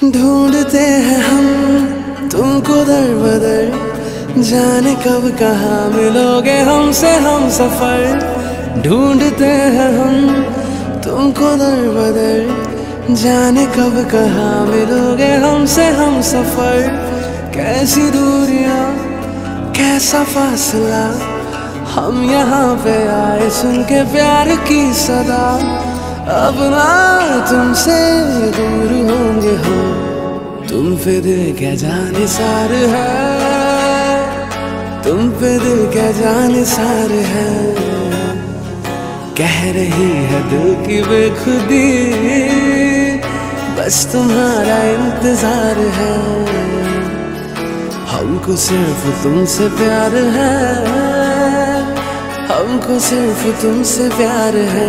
ढूंढते हैं हम तुमको दर बदर, जाने कब कहाँ मिलोगे हमसे हम सफर। ढूंढते हैं हम तुमको दर बदर, जाने कब कहाँ मिलोगे हमसे हम सफर। कैसी दूरियां कैसा फासला, हम यहाँ पे आए सुन के प्यार की सदा। अब ना तुमसे दूर होंगे हम, तुम पे दिल क्या जाने सार है, तुम पे दिल क्या जाने सार है। कह रही है दिल की बेखुदी, बस तुम्हारा इंतजार है। हमको सिर्फ तुमसे प्यार है, हमको सिर्फ तुमसे प्यार है।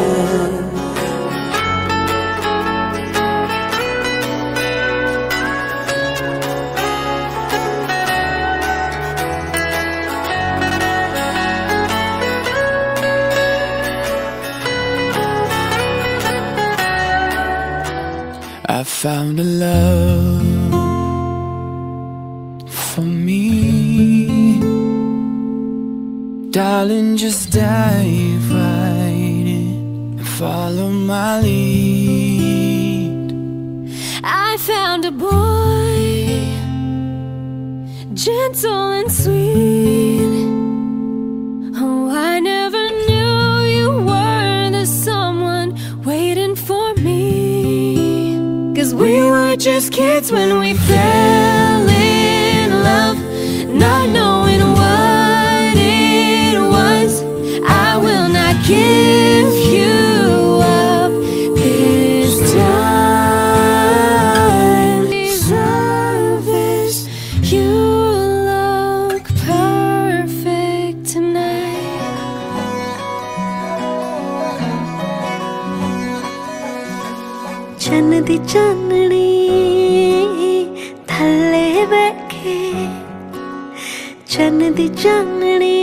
I found a love for me, darling, just dive right in and follow my lead. I found a boy, gentle and sweet. Oh, I never knew you were the someone waiting for me. 'Cause we were just kids when we fell in love, not knowing what it was. I will not give you up this time. Service, you look perfect tonight. चन्न दी चांदनी थल्ले बैठे, चन्न दी चांदनी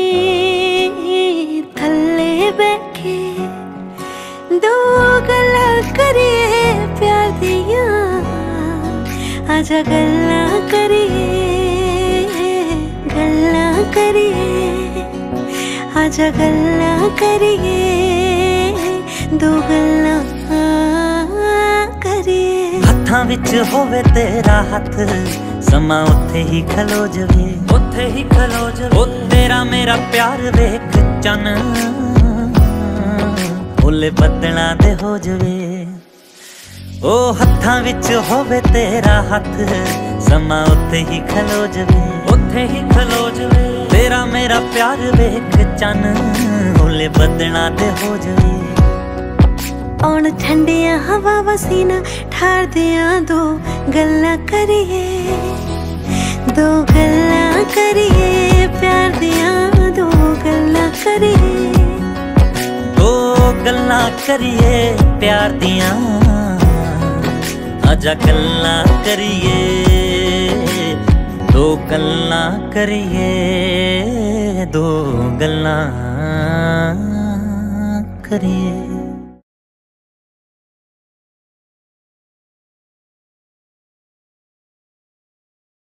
थल्ले बैठे। दो गल्लां करिए प्यार दियां, आजा गल्लां करिए, गल्लां करिए, आजा गल्लां करिए, दो गल्लां हत्थां विच होवे तेरा हथ, समा उत्थे ही खलो जवे, उत्थे ही खलो जवे। ओ तेरा मेरा प्यार वेख चन ओले बदलां दे हो जवे। ओ हत्थां विच होवे तेरा हथ, समा उत्थे ही खलो जवे, उत्थे ही खलो जवे। तेरा मेरा प्यार वेख चन ओले बदलां दे हो जवे। औण ठंडिया हवा वसीना ठार दिया, दो गल्लां करिए, दो गल्लां करिए प्यार दिया, दो गल्लां करिए, दो गल्लां करिए प्यार दिया, आजा गल्लां करिए, दो गल्लां करिए, दो गल्लां करिए।